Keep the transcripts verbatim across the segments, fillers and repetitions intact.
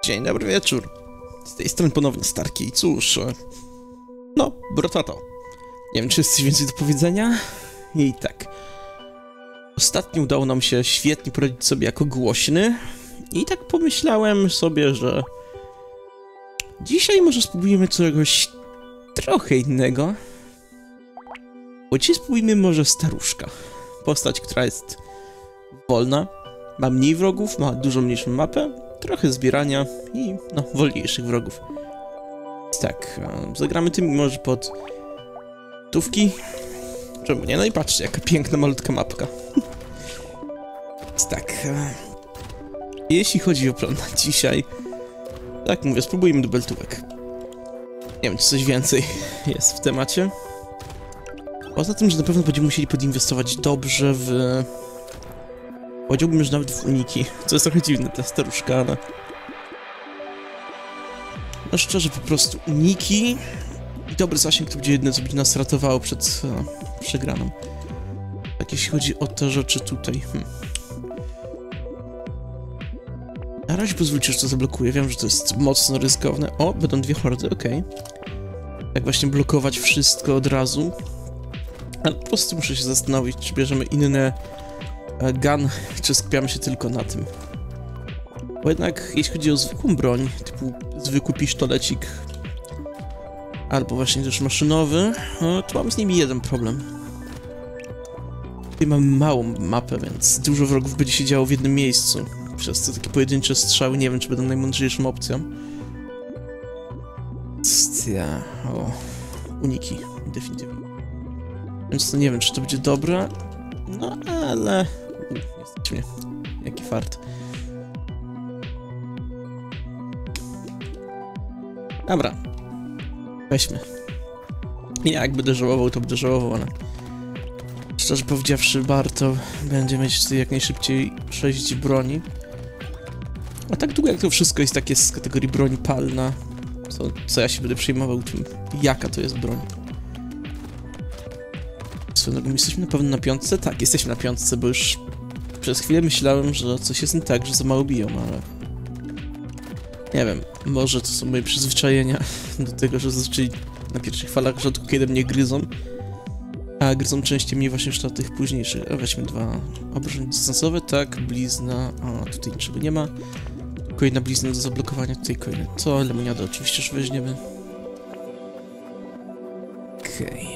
Dzień dobry wieczór. Z tej strony ponownie Starki i cóż... No, brotato. Nie wiem, czy jest coś więcej do powiedzenia? I tak. Ostatnio udało nam się świetnie poradzić sobie jako głośny. I tak pomyślałem sobie, że... dzisiaj może spróbujemy czegoś trochę innego. Bo dzisiaj spróbujmy może staruszka. Postać, która jest wolna, ma mniej wrogów, ma dużo mniejszą mapę, trochę zbierania i no, wolniejszych wrogów. Więc tak, zagramy tym może pod tówki. Czemu nie? No i patrzcie, jaka piękna, malutka mapka. Więc tak, jeśli chodzi o plan na dzisiaj, tak mówię, spróbujmy dubeltówek. Nie wiem, czy coś więcej jest w temacie. Poza tym, że na pewno będziemy musieli podinwestować dobrze w... powiedziałbym, że nawet w uniki, co jest trochę dziwne dla staruszka, ale... no szczerze, po prostu uniki i dobry zasięg to będzie jedyne, co będzie nas ratowało przed e, przegraną. Tak, jeśli chodzi o te rzeczy tutaj... Hmm. Na razie pozwólcie, że to zablokuję, wiem, że to jest mocno ryzykowne. O, będą dwie hordy, okej. Okay. Tak właśnie blokować wszystko od razu. Ale po prostu muszę się zastanowić, czy bierzemy inne gun, czy skupiamy się tylko na tym. Bo jednak, jeśli chodzi o zwykłą broń, typu zwykły pisztolecik, albo właśnie też maszynowy, no, to mam z nimi jeden problem. Tutaj mam małą mapę, więc dużo wrogów będzie się działo w jednym miejscu. Przez to takie pojedyncze strzały nie wiem, czy będą najmądrzejszą opcją. Ja, o, uniki, definitywnie. Więc to nie wiem, czy to będzie dobre. No, ale... nie stać mnie. Jaki fart. Dobra. Weźmy. Jak będę żałował, to będę żałował, ale... szczerze powiedziawszy, warto będzie mieć tutaj jak najszybciej sześć broni. A tak długo jak to wszystko jest takie z kategorii broni palna, co, co ja się będę przejmował tym, jaka to jest broń. Swoją drogą, jesteśmy na pewno na piątce? Tak, jesteśmy na piątce, bo już przez chwilę myślałem, że coś jest nie tak, że za mało biją, ale... nie wiem, może to są moje przyzwyczajenia do tego, że zazwyczaj na pierwszych falach rzadko kiedy mnie gryzą, a gryzą częściej mnie właśnie już na tych późniejszych. A weźmy dwa obrażenia dystansowe, tak, blizna, a tutaj niczego nie ma. Kolejna blizna do zablokowania, tutaj kolejne to, lemoniadę oczywiście już weźmiemy. Okej.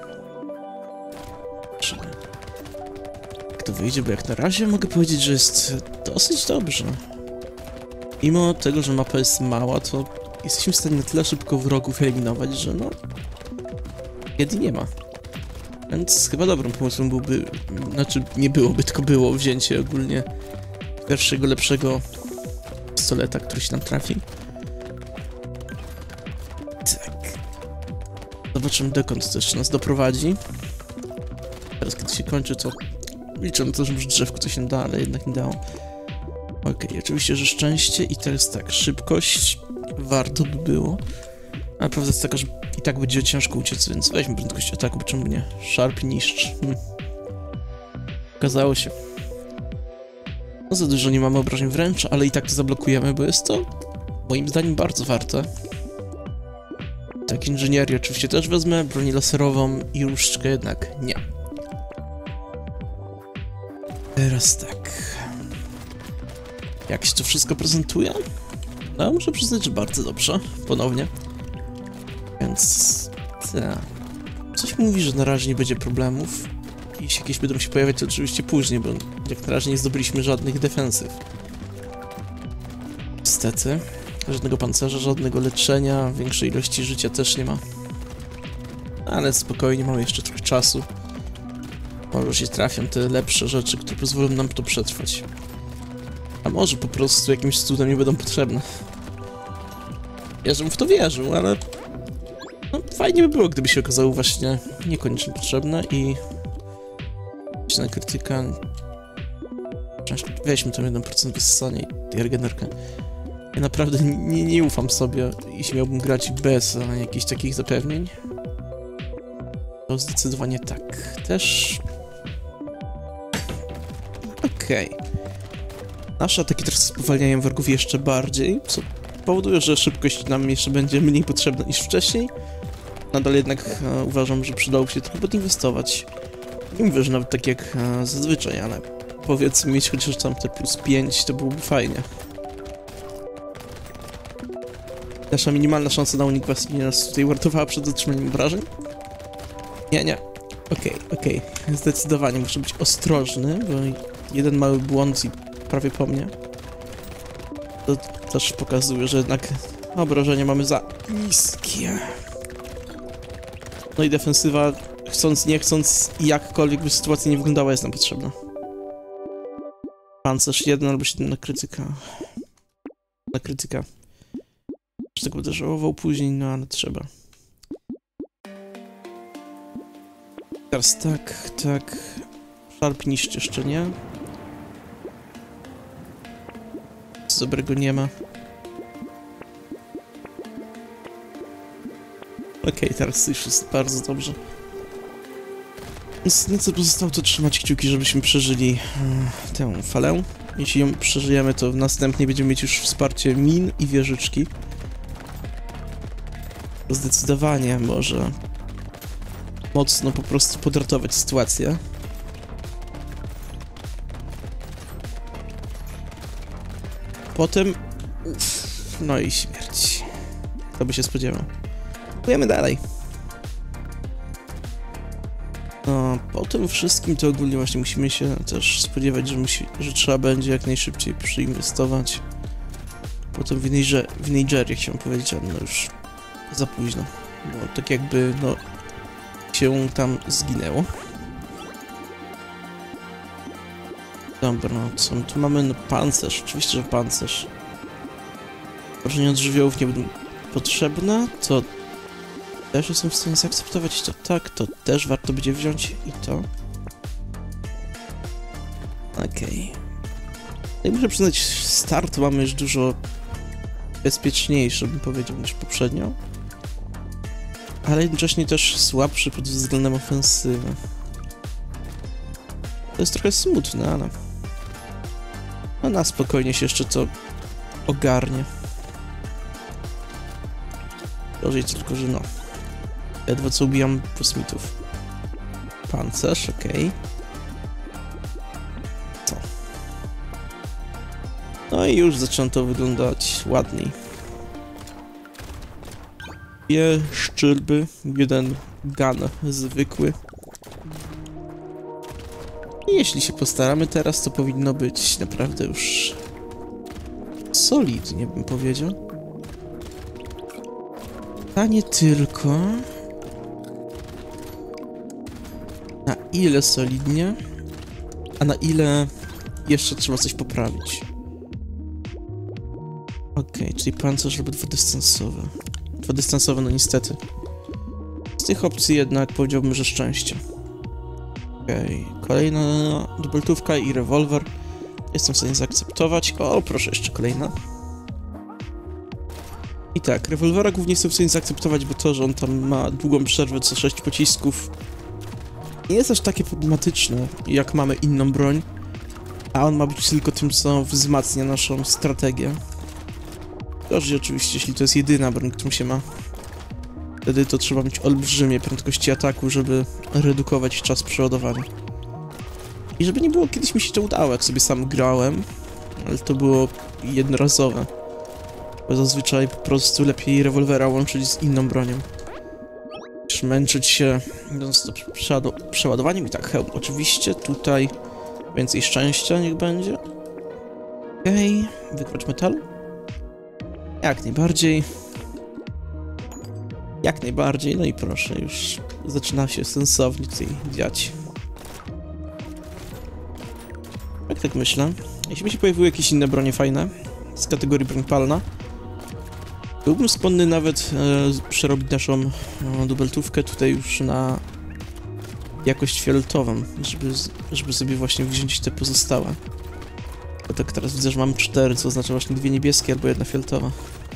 Okay. Jak to wyjdzie, bo jak na razie mogę powiedzieć, że jest dosyć dobrze. Mimo tego, że mapa jest mała, to jesteśmy w stanie na tyle szybko wrogów eliminować, że no... kiedy nie ma. Więc chyba dobrym pomysłem byłby... znaczy nie byłoby, tylko było wzięcie ogólnie pierwszego, lepszego pistoleta, który się nam trafi. Tak. Zobaczymy, dokąd też nas doprowadzi. Teraz, kiedy się kończy, to liczę na to, że już drzewku coś się da, ale jednak nie dało. Okej, okay, oczywiście, że szczęście i teraz tak, szybkość warto by było. Ale prawda jest taka, że i tak będzie ciężko uciec, więc weźmy prędkość ataku, bo czemu nie? Sharp niszcz. Hmm. Okazało się. No za dużo nie mamy obrażeń wręcz, ale i tak to zablokujemy, bo jest to moim zdaniem bardzo warte. Tak, inżynierię oczywiście też wezmę, bronię laserową i różdżkę jednak nie. Teraz tak. Jak się to wszystko prezentuje? No, muszę przyznać, że bardzo dobrze. Ponownie. Więc... ta. Coś mówi, że na razie nie będzie problemów. Jeśli jakieś będą się pojawiać, to oczywiście później, bo jak na razie nie zdobyliśmy żadnych defensyw. Niestety. Żadnego pancerza, żadnego leczenia, większej ilości życia też nie ma. Ale spokojnie, mamy jeszcze trochę czasu. Może się trafią te lepsze rzeczy, które pozwolą nam to przetrwać. A może po prostu jakimś cudem nie będą potrzebne. Ja żebym w to wierzył, ale... no, fajnie by było, gdyby się okazało właśnie niekoniecznie potrzebne i... na krytyka... weźmy to jeden procent wyssania i regenerkę. Ja naprawdę nie, nie ufam sobie, jeśli miałbym grać bez jakichś takich zapewnień. To zdecydowanie tak. Też... okej. Okay. Nasze ataki teraz spowalniają wrogów jeszcze bardziej, co powoduje, że szybkość nam jeszcze będzie mniej potrzebna niż wcześniej. Nadal jednak e, uważam, że przydałoby się trochę podinwestować. Nie mówię, że nawet tak jak e, zazwyczaj, ale powiedzmy mieć chociaż tam te plus pięć, to byłoby fajnie. Nasza minimalna szansa na unik właśnie nas tutaj uratowała przed otrzymaniem obrażeń? Nie, nie. Okej, okay, okej. Okay. Zdecydowanie muszę być ostrożny, bo jeden mały błąd i prawie po mnie. To też pokazuje, że jednak obrażenia mamy za niskie. No i defensywa, chcąc nie chcąc i jakkolwiek by sytuacja nie wyglądała, jest nam potrzebna. Pancerz jeden albo siedem na krytyka. Na krytyka. Już tego będę żałował później, no ale trzeba. Teraz tak, tak. Szarp niszczy jeszcze nie. Nic dobrego nie ma. Okej, okay, teraz już jest bardzo dobrze. Więc nieco pozostało to trzymać kciuki, żebyśmy przeżyli e, tę falę. Jeśli ją przeżyjemy, to następnie będziemy mieć już wsparcie min i wieżyczki. Zdecydowanie może mocno po prostu podratować sytuację. Potem... Uff, no i śmierć. Kto by się spodziewał. Próbujemy dalej. No, po tym wszystkim to ogólnie właśnie musimy się też spodziewać, że, musi, że trzeba będzie jak najszybciej przyinwestować. Potem w, Niger w Nigerii chciałem powiedzieć, ale no już za późno. Bo tak jakby, no, się tam zginęło. Dobra, no co my tu mamy? No pancerz, oczywiście, że pancerz. Wrażenie od żywiołów nie będą potrzebne, to też jestem w stanie zaakceptować to tak, to też warto będzie wziąć i to. Okej. Okay. Muszę przyznać, start mamy już dużo bezpieczniejszy, bym powiedział, niż poprzednio. Ale jednocześnie też słabszy pod względem ofensywy. To jest trochę smutne, ale... No na spokojnie się jeszcze to ogarnie. Gorzej tylko, że no... Ledwo co ubijam kosmitów. Pancerz, okej. Okay. Co? No i już zaczyna to wyglądać ładniej. Dwie szczyrby, jeden gun zwykły. I jeśli się postaramy teraz, to powinno być naprawdę już solidnie, bym powiedział. A nie tylko... Na ile solidnie, a na ile jeszcze trzeba coś poprawić. Okej, okay, czyli pancerz albo dwudystansowy. Dwudystansowy, no niestety. Z tych opcji jednak powiedziałbym, że szczęście. Okej, okay. Kolejna dubeltówka i rewolwer. Jestem w stanie zaakceptować. O, proszę, jeszcze kolejna. I tak, rewolwera głównie jestem w stanie zaakceptować, bo to, że on tam ma długą przerwę co sześć pocisków, nie jest aż takie problematyczne, jak mamy inną broń, a on ma być tylko tym, co wzmacnia naszą strategię. Gorzej oczywiście, jeśli to jest jedyna broń, którą się ma. Wtedy to trzeba mieć olbrzymie prędkości ataku, żeby redukować czas przeładowania. I żeby nie było, kiedyś mi się to udało, jak sobie sam grałem, ale to było jednorazowe. Bo zazwyczaj po prostu lepiej rewolwera łączyć z inną bronią. Niż męczyć się z przeładowaniem. I tak, hełm oczywiście, tutaj więcej szczęścia niech będzie. Okej, okay. Wykrocz metal. Jak najbardziej. Jak najbardziej, no i proszę, już zaczyna się sensownie tutaj dziać. Jak tak myślę, jeśli by się pojawiły jakieś inne bronie fajne z kategorii broń palna, byłbym skłonny nawet e, przerobić naszą e, dubeltówkę tutaj już na jakość fioletową, żeby, żeby sobie właśnie wziąć te pozostałe. Bo tak teraz widzę, że mam cztery, co oznacza właśnie dwie niebieskie albo jedna fioletowa.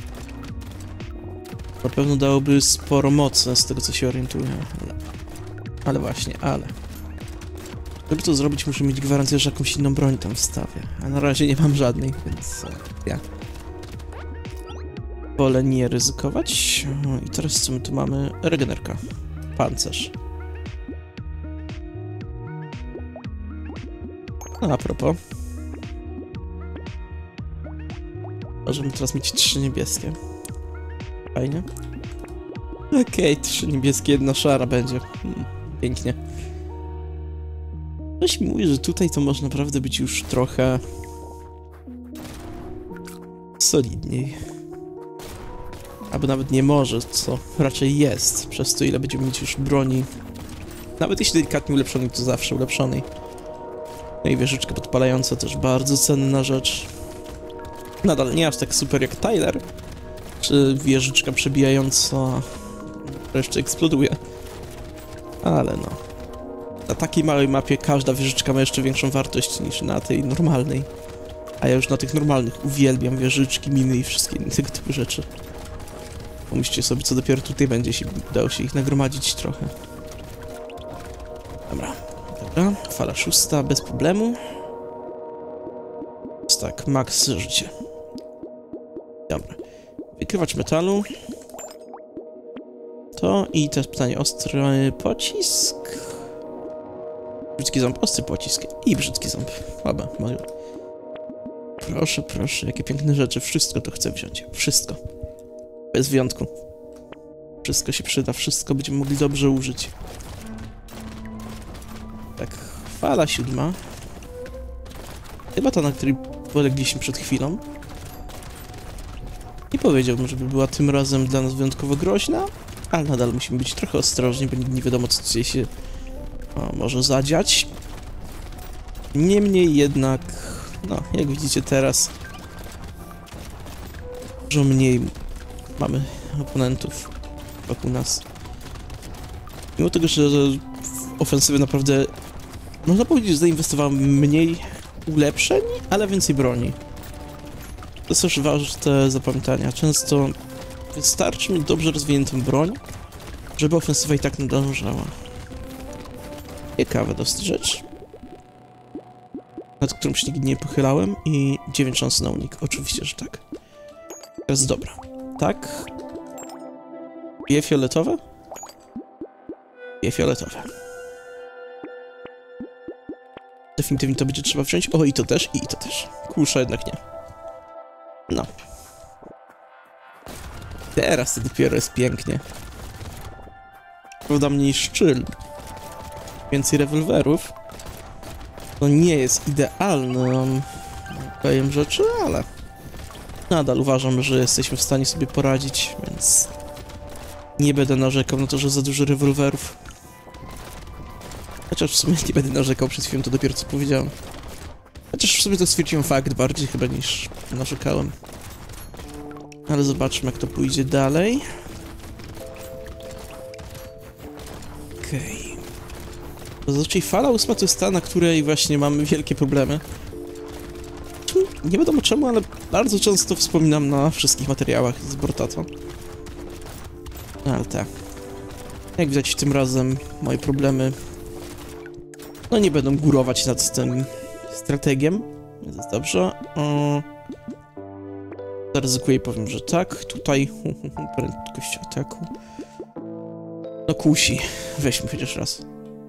Na pewno dałoby sporo mocy z tego, co się orientuję, ale, ale właśnie, ale... Żeby to zrobić, muszę mieć gwarancję, że jakąś inną broń tam wstawię, a na razie nie mam żadnej, więc... ja. wolę nie ryzykować. I teraz co my tu mamy? Regenerka. Pancerz. No, a propos. Możemy teraz mieć trzy niebieskie. Fajnie. Okej, okay, trzy niebieskie, jedna szara będzie. Hmm, pięknie. Ktoś mi mówi, że tutaj to może naprawdę być już trochę solidniej. Albo nawet nie może, co raczej jest, przez to ile będziemy mieć już broni. Nawet jeśli delikatnie ulepszonej, to zawsze ulepszonej. No i wieżyczka podpalająca też bardzo cenna rzecz. Nadal nie aż tak super jak Tyler, czy wieżyczka przebijająca wreszcie eksploduje. Ale no. Na takiej małej mapie każda wieżyczka ma jeszcze większą wartość niż na tej normalnej. A ja już na tych normalnych uwielbiam wieżyczki, miny i wszystkie inne tego typu rzeczy. Pomyślcie sobie, co dopiero tutaj będzie, jeśli udało się ich nagromadzić trochę. Dobra. Dobra, fala szósta, bez problemu. Jest tak, max życie. Dobra. Wykrywacz metalu. To i teraz pytanie, ostry pocisk. Brzydki ząb, ostry pocisk i brzydki ząb. Oba, mogę. Proszę, proszę, jakie piękne rzeczy. Wszystko to chcę wziąć. Wszystko. Bez wyjątku. Wszystko się przyda, wszystko będziemy mogli dobrze użyć. Tak, fala siódma. Chyba ta, na której polegliśmy przed chwilą. Nie powiedziałbym, żeby była tym razem dla nas wyjątkowo groźna, ale nadal musimy być trochę ostrożni, bo nigdy nie wiadomo, co tutaj się o, może zadziać. Niemniej jednak, no, jak widzicie teraz, dużo mniej mamy oponentów wokół nas. Mimo tego, że w ofensywy naprawdę, można powiedzieć, że zainwestowałem mniej ulepszeń, ale więcej broni. To jest też ważne zapamiętania. Często wystarczy mieć dobrze rozwiniętą broń, żeby ofensywa i tak nadążała. Ciekawa dosyć rzecz, nad którą się nigdy nie pochylałem i dziewięć szans na unik. Oczywiście, że tak. Teraz dobra. Tak. Bije fioletowe? Bije fioletowe. Definitywnie to będzie trzeba wziąć. O, i to też, i to też. Kusza jednak nie. No. Teraz to dopiero jest pięknie. Prawda, mniej szczyl. Więcej rewolwerów. To nie jest idealnym rodzajem rzeczy, ale nadal uważam, że jesteśmy w stanie sobie poradzić, więc nie będę narzekał na to, że za dużo rewolwerów. Chociaż w sumie nie będę narzekał, przed chwilą to dopiero co powiedziałem. Chociaż w sumie to stwierdziłem fakt bardziej chyba niż narzekałem. Ale zobaczmy, jak to pójdzie dalej. Okej. Okay. Zazwyczaj fala ósma to jest ta, na której właśnie mamy wielkie problemy. Nie wiadomo czemu, ale bardzo często wspominam na wszystkich materiałach z Brotato. Ale tak. Jak widać, tym razem moje problemy no nie będą górować nad tym strategiem. Więc jest dobrze. O... Zaryzykuję i powiem, że tak. Tutaj prędkość ataku. No kusi. Weźmy chociaż raz.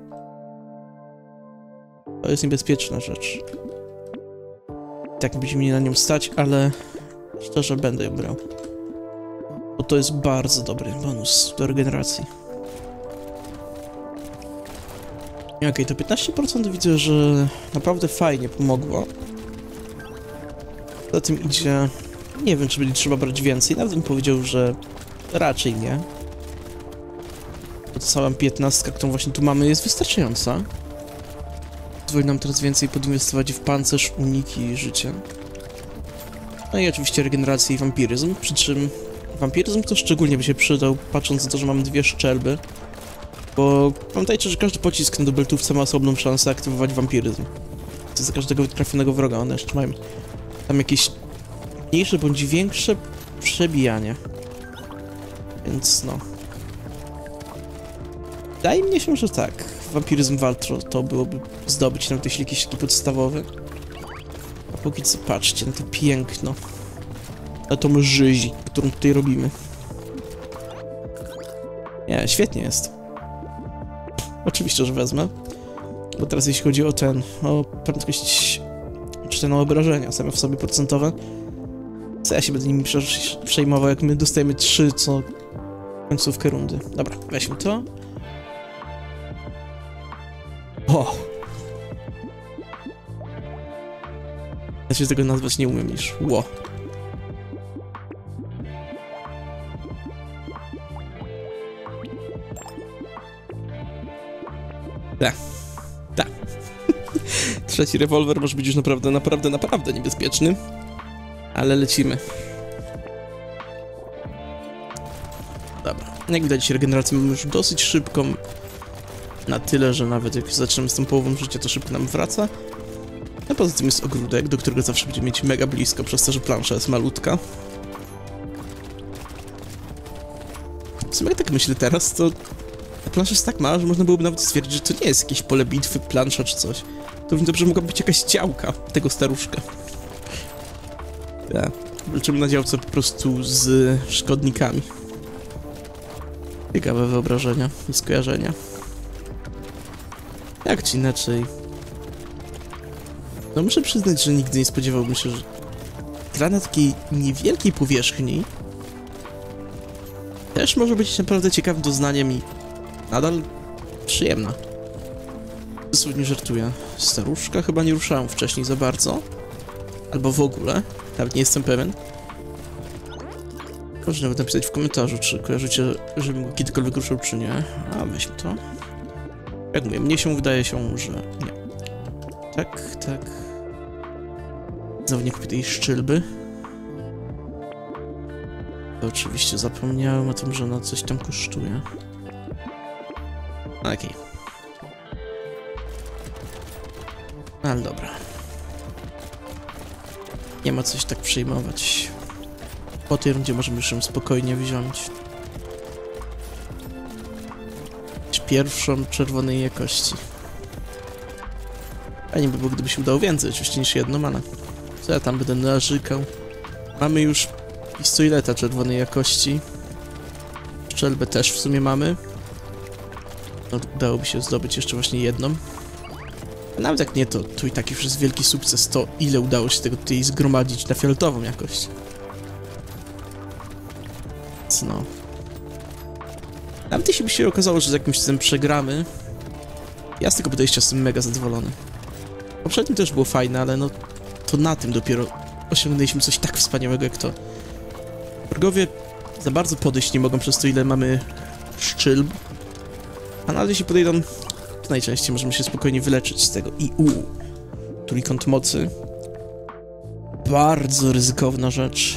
To jest niebezpieczna rzecz. Tak będzie mi na nią stać, ale szczerze będę ją brał. Bo to jest bardzo dobry bonus do regeneracji. Okej, okay, to piętnaście procent widzę, że naprawdę fajnie pomogło. Za tym idzie... Nie wiem, czy będzie trzeba brać więcej, nawet bym powiedział, że raczej nie. Bo ta cała piętnastka, którą właśnie tu mamy, jest wystarczająca. Pozwoli nam teraz więcej podinwestować w pancerz, uniki i życie. No i oczywiście regenerację i wampiryzm, przy czym wampiryzm to szczególnie by się przydał, patrząc na to, że mamy dwie szczelby. Bo pamiętajcie, że każdy pocisk na dubeltówce ma osobną szansę aktywować wampiryzm. To za każdego trafionego wroga, one jeszcze mają tam jakieś mniejsze bądź większe przebijanie. Więc no. Wydaje mi się, że tak. Wampiryzm waltro to byłoby zdobyć, nawet jeśli jakiś taki podstawowy. A póki co patrzcie na to piękno. na tą żyź, którą tutaj robimy. Nie, świetnie jest. Oczywiście, że wezmę. Bo teraz jeśli chodzi o ten, o prędkość, czy ten obrażenia same w sobie procentowe, co ja się będę nimi przejmował, jak my dostajemy trzy co końcówkę rundy. Dobra, weźmy to. O! Ja się tego nazwać nie umiem niż ło. Tak. Tak. Trzeci rewolwer może być już naprawdę, naprawdę, naprawdę niebezpieczny. Ale lecimy. Dobra. Jak widać, regenerację mamy już dosyć szybką. Na tyle, że nawet jak zaczynamy z tą połową życia, to szybko nam wraca. A poza tym jest ogródek, do którego zawsze będziemy mieć mega blisko, przez to, że plansza jest malutka. W sumie jak tak myślę teraz, to ta plansza jest tak mała, że można byłoby nawet stwierdzić, że to nie jest jakieś pole bitwy, plansza czy coś. To równie dobrze mogła być jakaś działka tego staruszka. Ja, walczymy na działce po prostu z szkodnikami. Ciekawe wyobrażenia i skojarzenia. Jak czy inaczej. No muszę przyznać, że nigdy nie spodziewałbym się, że gra na takiej niewielkiej powierzchni też może być naprawdę ciekawym doznaniem i nadal przyjemna. Dosłownie żartuję. Staruszka chyba nie ruszałem wcześniej za bardzo. Albo w ogóle. Nawet nie jestem pewien. Proszę nawet napisać w komentarzu, czy kojarzycie, żebym go kiedykolwiek ruszał, czy nie. A, weźmy to. Jak mówię, mnie się wydaje się, że nie. Tak, tak. Znowu nie kupię tej szczelby. To oczywiście zapomniałem o tym, że ona coś tam kosztuje. Okej. Okay. Ale dobra. Nie ma coś tak przejmować. Po tej rundzie możemy już ją spokojnie wziąć. Pierwszą czerwonej jakości. Fajnie by było, gdyby się udało więcej, oczywiście niż jedno mana. Co ja tam będę narzekał? Mamy już pistoleta czerwonej jakości. Strzelbę też w sumie mamy. No, udałoby się zdobyć jeszcze właśnie jedną. A nawet jak nie, to, to i tak już jest wielki sukces to, ile udało się tego tutaj zgromadzić na fioletową jakość. Więc no. Nawet jeśli by się okazało, że z jakimś cudem przegramy, ja z tego podejścia jestem mega zadowolony. Poprzednim też było fajne, ale no to na tym dopiero osiągnęliśmy coś tak wspaniałego jak to. Wrogowie za bardzo podejść nie mogą przez to, ile mamy szczylb, a nawet jeśli podejdą, to najczęściej możemy się spokojnie wyleczyć z tego. I u, trójkąt mocy. Bardzo ryzykowna rzecz.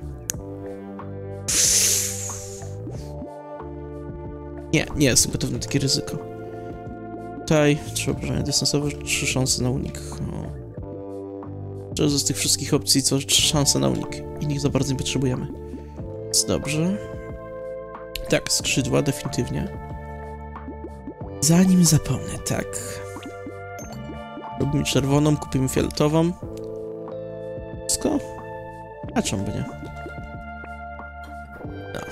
Nie, nie jestem gotowy na takie ryzyko. Tutaj trzy obrażenia dystansowe, trzy szanse na unik. Szczerze, z tych wszystkich opcji, co trzy szanse na unik. Innych za bardzo nie potrzebujemy. Więc dobrze. Tak, skrzydła, definitywnie. Zanim zapomnę, tak. Robimy czerwoną, kupimy fioletową. Wszystko? A czemu by nie? No.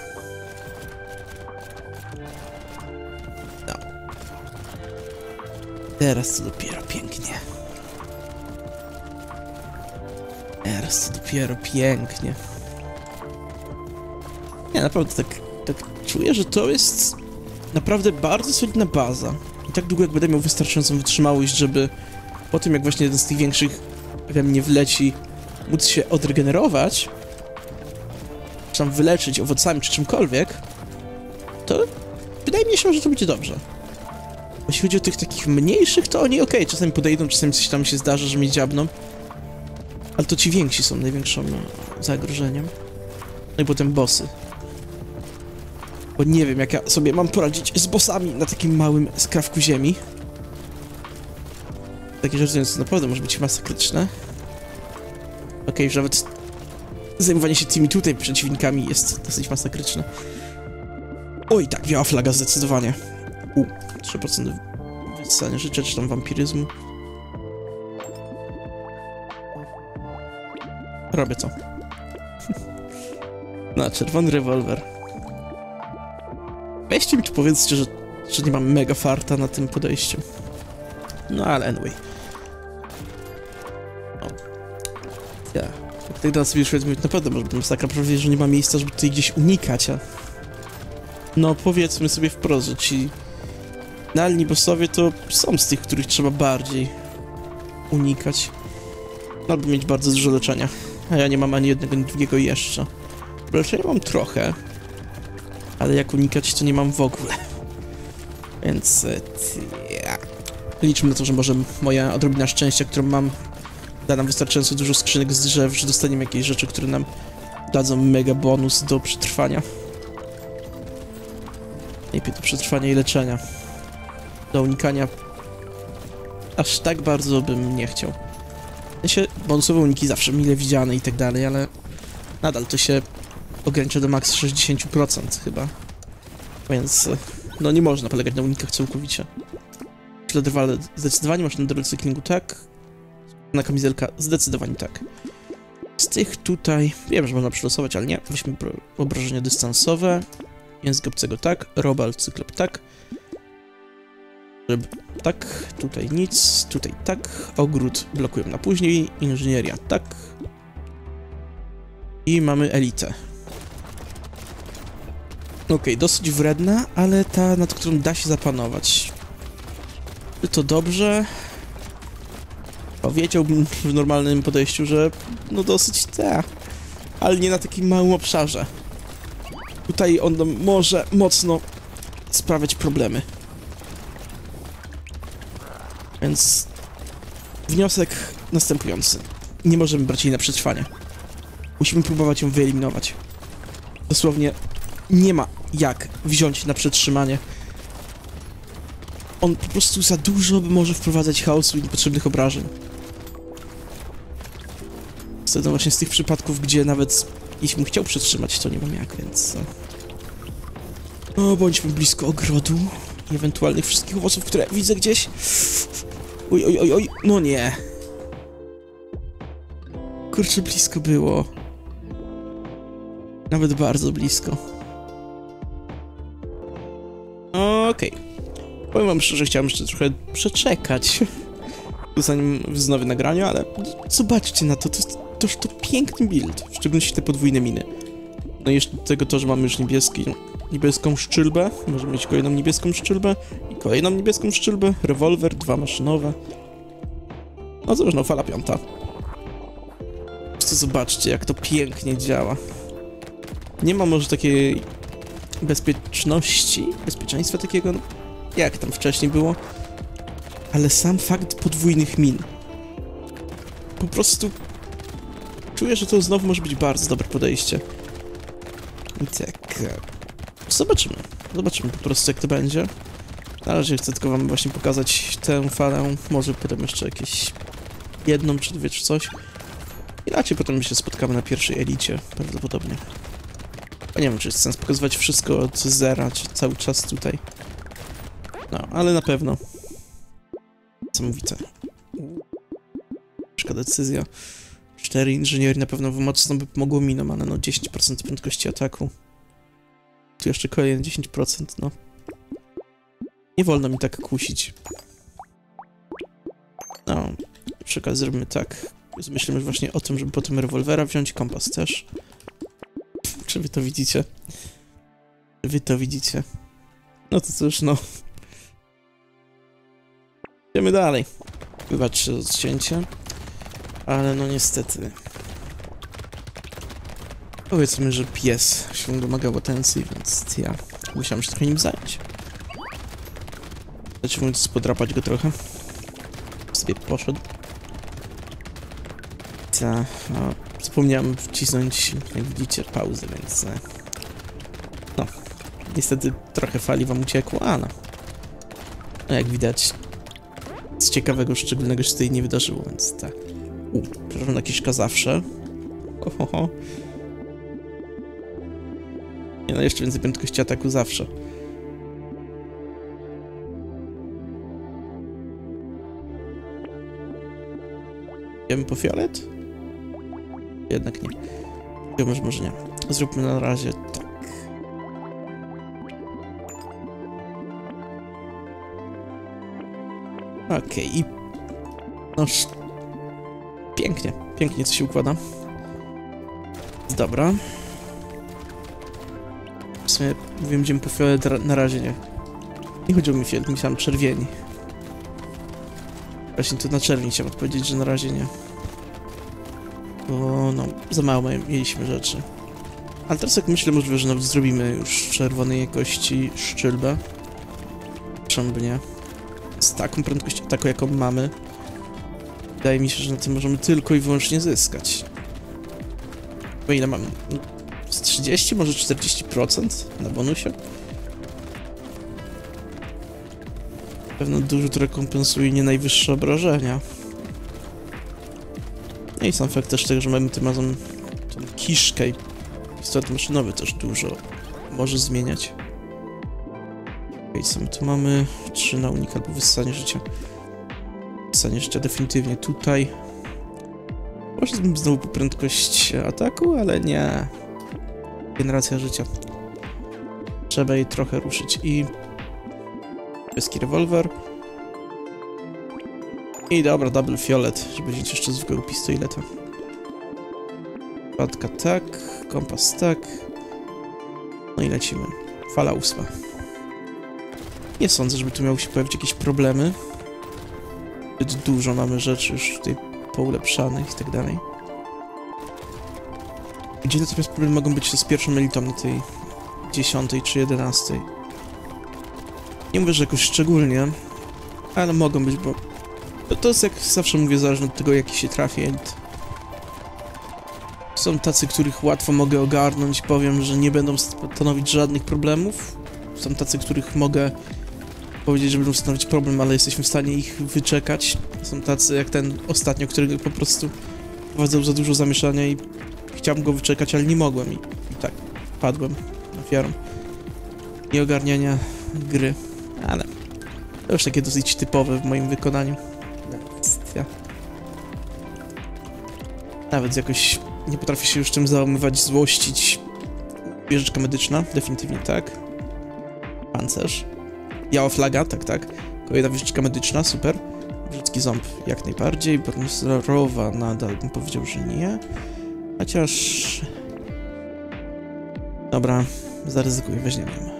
No. Teraz to dopiero pięknie. Teraz to dopiero pięknie. Ja naprawdę tak, tak czuję, że to jest naprawdę bardzo solidna baza. I tak długo jak będę miał wystarczającą wytrzymałość, żeby po tym jak właśnie jeden z tych większych we mnie wleci, móc się odregenerować, czy tam wyleczyć owocami czy czymkolwiek, to wydaje mi się, że to będzie dobrze. Jeśli chodzi o tych takich mniejszych, to oni okej, okay, czasami podejdą, czasami coś tam się zdarza, że mnie dziabną. Ale to ci więksi są największym zagrożeniem. No i potem bossy. Bo nie wiem, jak ja sobie mam poradzić z bossami na takim małym skrawku ziemi. Takie rzeczy to naprawdę może być masakryczne. Okej, okay, już nawet zajmowanie się tymi tutaj przeciwnikami jest dosyć masakryczne. Oj, tak, biała flaga zdecydowanie. U, trzy procent wyssania życia, czy tam wampiryzmu. Robię co? No, czerwony rewolwer. Weźcie mi tu powiedzcie, że, że nie mam mega farta na tym podejściu. No, ale anyway. O. Ja. Jak tak teraz sobie już mówić, naprawdę może być masakra, prawie, że nie ma miejsca, żeby tutaj gdzieś unikać, a... No, powiedzmy sobie wprost, że ci... Nalni bossowie to są z tych, których trzeba bardziej unikać. Albo mieć bardzo dużo leczenia. A ja nie mam ani jednego, ani drugiego jeszcze. Leczenia mam trochę. Ale jak unikać, to nie mam w ogóle. Więc... Ja. Liczmy na to, że może moja odrobina szczęścia, którą mam, da nam wystarczająco dużo skrzynek z drzew, że dostaniemy jakieś rzeczy, które nam dadzą mega bonus do przetrwania. Najpierw do przetrwania i leczenia. Do unikania aż tak bardzo bym nie chciał. W sensie bonusowe uniki zawsze mile widziane i tak dalej, ale nadal to się ogranicza do maks sześćdziesiąt procent chyba. Więc no nie można polegać na unikach całkowicie. Śladowane zdecydowanie, maszyna do recyklingu tak. Na kamizelka zdecydowanie tak. Z tych tutaj, wiem, że można przylosować, ale nie. Weźmy obrażenia dystansowe. Język obcego tak. Robal, cyklop tak. Tak, tutaj nic, tutaj tak. Ogród blokują na później. Inżynieria tak. I mamy elitę. Okej, okay, dosyć wredna, ale ta, nad którą da się zapanować. Czy to dobrze? Powiedziałbym w normalnym podejściu, że no dosyć te, ale nie na takim małym obszarze. Tutaj on może mocno sprawiać problemy. Więc wniosek następujący. Nie możemy brać jej na przetrwanie. Musimy próbować ją wyeliminować. Dosłownie nie ma jak wziąć na przetrzymanie. On po prostu za dużo może wprowadzać chaosu i niepotrzebnych obrażeń. To no właśnie z tych przypadków, gdzie nawet jeśli bym chciał przetrzymać, to nie mam jak, więc... O, bądźmy blisko ogrodu i ewentualnych wszystkich owoców, które widzę gdzieś. Oj, oj, oj, oj, no nie. Kurczę, blisko było. Nawet bardzo blisko. Okej. Okay. Powiem wam szczerze, chciałem jeszcze trochę przeczekać, zanim wznowię nagranie, ale zobaczcie na to, to jest toż to piękny build, w szczególności te podwójne miny. No i jeszcze do tego to, że mamy już niebieski, niebieską szczylbę, możemy mieć kolejną niebieską szczylbę i kolejną niebieską szczylbę, rewolwer, dwa maszynowe. No cóż, no fala piąta. Po prostu zobaczcie, jak to pięknie działa. Nie ma może takiej bezpieczności, bezpieczeństwa takiego, no, jak tam wcześniej było, ale sam fakt podwójnych min. Po prostu czuję, że to znowu może być bardzo dobre podejście. I tak... Zobaczymy. Zobaczymy po prostu, jak to będzie. Na razie chcę tylko wam właśnie pokazać tę falę. Może potem jeszcze jakieś jedną, czy dwie, czy coś. Inaczej potem się spotkamy na pierwszej elicie, prawdopodobnie. Ja nie wiem, czy jest sens pokazywać wszystko od zera, czy cały czas tutaj. No, ale na pewno. Niesamowite. Ciężka decyzja. cztery inżynierii na pewno mocno by pomogło minom, ale no dziesięć procent prędkości ataku. Tu jeszcze kolejne dziesięć procent, no. Nie wolno mi tak kusić. No, przy okazji zrobimy tak. Myślimy właśnie o tym, żeby potem rewolwera wziąć, kompas też. Czy wy to widzicie? Czy wy to widzicie? No to cóż, no. Idziemy dalej. Wybaczcie odcięcie. Ale no niestety. Powiedzmy, że pies się domagał atencji, więc ja musiałem się trochę nim zająć. Znaczy mówiąc, podrapać go trochę. Sobie poszedł. Ta, no, zapomniałem wcisnąć, jak widzicie, pauzę, więc... No, niestety trochę fali wam uciekło, ale... No, jak widać, nic ciekawego, szczególnego się tutaj nie wydarzyło, więc tak. U, przepraszam, na kiszka zawsze. Ohoho. Nie no, jeszcze więcej prędkości ataku zawsze. Idziemy po fiolet? Jednak nie. Może, może nie. Zróbmy na razie tak. Okej, okay, i... No... Pięknie, pięknie to się układa. Dobra. W sumie mówiłem, gdzie po fiolet, na razie nie. Nie chodziło mi fiolet, myślałem czerwieni. Właśnie to na czerwień chciałem odpowiedzieć, że na razie nie. Bo no, za mało mieliśmy rzeczy. Ale teraz jak myślę, możliwe, że nawet zrobimy już czerwonej jakości szczylbę. Czemu by nie? Z taką prędkością ataku, jaką mamy. Wydaje mi się, że na tym możemy tylko i wyłącznie zyskać. Bo ile mamy? Z trzydzieści, może czterdzieści procent na bonusie? Pewno dużo to rekompensuje nie najwyższe obrażenia. No i sam fakt też tego, że mamy tym razem tą kiszkę i pistolet maszynowy też dużo może zmieniać. Okej, co my tu mamy? trzy na unik albo wyssanie życia. Wyssanie życia definitywnie tutaj. Może znowu po prędkość ataku, ale nie. Generacja życia. Trzeba jej trochę ruszyć i... Niebieski rewolwer. I dobra, double fiolet, żeby wziąć jeszcze zwykłego pistoleta. Kładka tak, kompas tak. No i lecimy. Fala ósma. Nie sądzę, żeby tu miały się pojawić jakieś problemy. Zbyt dużo mamy rzeczy już tutaj poulepszanych i tak dalej. Gdzie natomiast problemy mogą być z pierwszą elitą na tej dziesiątej czy jedenastej. Nie mówię, że jakoś szczególnie, ale mogą być, bo to jest, jak zawsze mówię, zależne od tego, jaki się trafi elit. Są tacy, których łatwo mogę ogarnąć, powiem, że nie będą stanowić żadnych problemów. Są tacy, których mogę powiedzieć, że będą stanowić problem, ale jesteśmy w stanie ich wyczekać. Są tacy, jak ten ostatnio, którego po prostu wprowadzał za dużo zamieszania i chciałem go wyczekać, ale nie mogłem i, i tak padłem ofiarą nieogarniania gry, ale to już takie dosyć typowe w moim wykonaniu. Ja. Nawet jakoś nie potrafię się już czym załamywać, złościć. Wieżyczka medyczna, definitywnie tak. Pancerz. Biała flaga, tak, tak. Kolejna wieżyczka medyczna, super. Brzydki ząb, jak najbardziej. Barnisterowa nadal bym powiedział, że nie. Chociaż... Dobra, zaryzykuję, weźmiemy ją.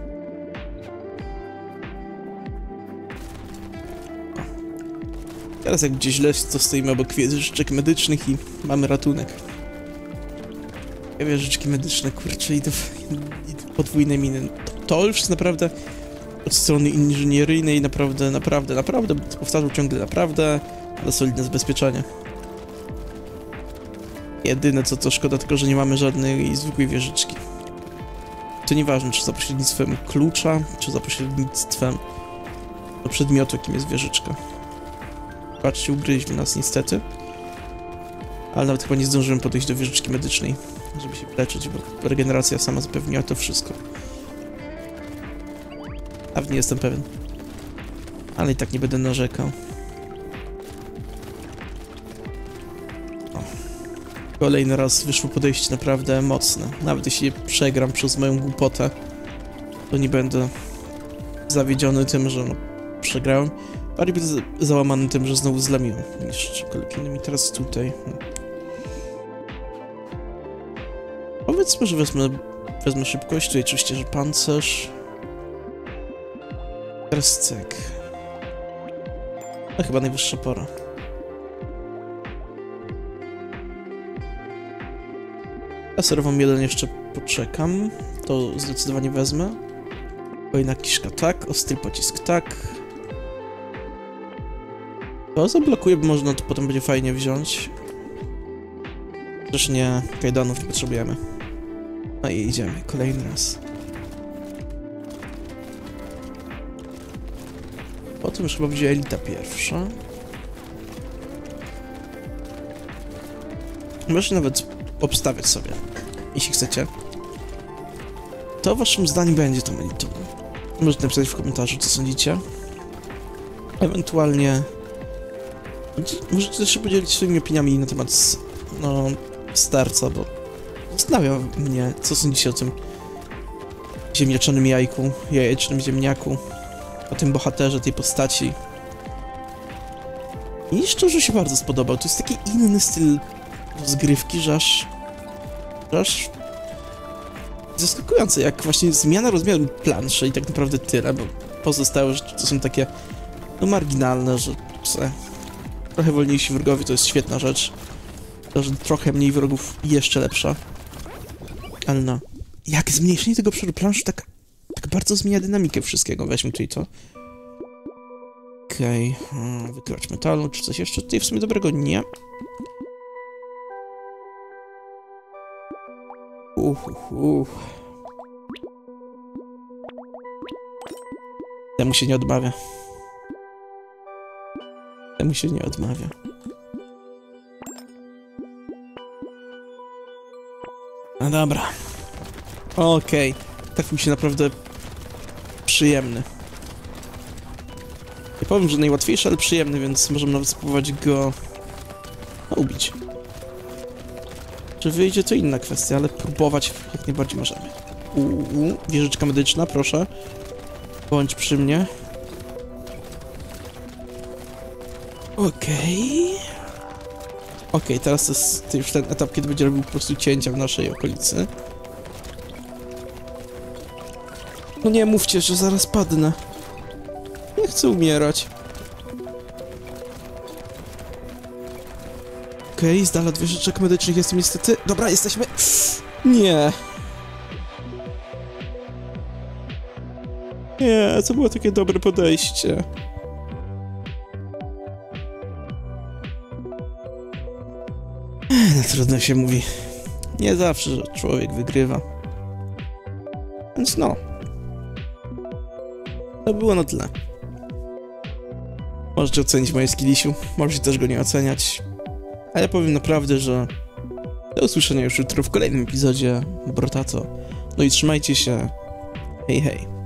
Teraz jak gdzieś źle, to stoimy obok wieżyczek medycznych i mamy ratunek. Wieżyczki medyczne, kurczę, i to, i to podwójne miny. To, to już jest naprawdę od strony inżynieryjnej naprawdę, naprawdę, naprawdę, powtarzam ciągle, naprawdę, ale solidne zabezpieczenie. Jedyne co to szkoda tylko, że nie mamy żadnej zwykłej wieżyczki. To nieważne, czy za pośrednictwem klucza, czy za pośrednictwem do przedmiotu, jakim jest wieżyczka. Patrzcie, ugryźli nas niestety. Ale nawet chyba nie zdążyłem podejść do wieżyczki medycznej, żeby się leczyć, bo regeneracja sama zapewniła to wszystko. Nawet nie jestem pewien. Ale i tak nie będę narzekał. O. Kolejny raz wyszło podejście naprawdę mocne. Nawet jeśli przegram przez moją głupotę, to nie będę zawiedziony tym, że no, przegrałem. Bardziej będę załamany tym, że znowu zlamiłem niż czymkolwiek innym. I teraz tutaj... Powiedzmy, że wezmę, wezmę szybkość. Tutaj oczywiście, że pancerz. Teraz cyk. No chyba najwyższa pora. Laserową jeden jeszcze poczekam. To zdecydowanie wezmę. Kolejna kiszka tak, ostry pocisk tak. To zablokuję, bo można to potem będzie fajnie wziąć. Też nie, kajdanów nie potrzebujemy. No i idziemy, kolejny raz. Potem już chyba będzie elita pierwsza. Możecie nawet obstawiać sobie, jeśli chcecie. To waszym zdaniem będzie tą elitą. Możecie napisać w komentarzu, co sądzicie. Ewentualnie... Możecie też się podzielić swoimi opiniami na temat, no, starca, bo Zastanawia mnie, co sądzicie o tym ziemniaczanym jajku, jajecznym ziemniaku, o tym bohaterze, tej postaci. Mi szczerze się bardzo spodobał. To jest taki inny styl rozgrywki, że aż... że aż... zaskakujące, jak właśnie zmiana rozmiaru planszy i tak naprawdę tyle, bo pozostałe rzeczy to są takie, no, marginalne, że se, trochę wolniejsi wrogowie to jest świetna rzecz, to, że trochę mniej wrogów jeszcze lepsza, ale no, jak zmniejszenie tego obszaru planszy tak, tak bardzo zmienia dynamikę wszystkiego. Weźmy tutaj to. Okej, okay. Wykracz metalu, czy coś jeszcze tutaj w sumie dobrego? Nie. Uff, uff, uff. Temu się nie odmawia. Temu się nie odmawia. No dobra. Okej. Okay. Tak mi się naprawdę przyjemny. Nie powiem, że najłatwiejszy, ale przyjemny, więc możemy nawet spróbować go no, ubić. Czy wyjdzie, to inna kwestia, ale próbować jak najbardziej możemy. Uuu, wieżyczka medyczna, proszę. Bądź przy mnie. Okej. Okay. Okej, okay, teraz to jest już ten etap, kiedy będzie robił po prostu cięcia w naszej okolicy. No nie mówcie, że zaraz padnę. Nie chcę umierać. Okej, okay, z dala od wieżyczek medycznych jestem niestety... Dobra, jesteśmy... Nie. Nie, to było takie dobre podejście. No, trudno się mówi. Nie zawsze człowiek wygrywa. Więc no. To było na tyle. Możecie ocenić moje skillisiu, możecie też go nie oceniać. Ale powiem naprawdę, że do usłyszenia już jutro w kolejnym epizodzie Brotato. No i trzymajcie się. Hej, hej.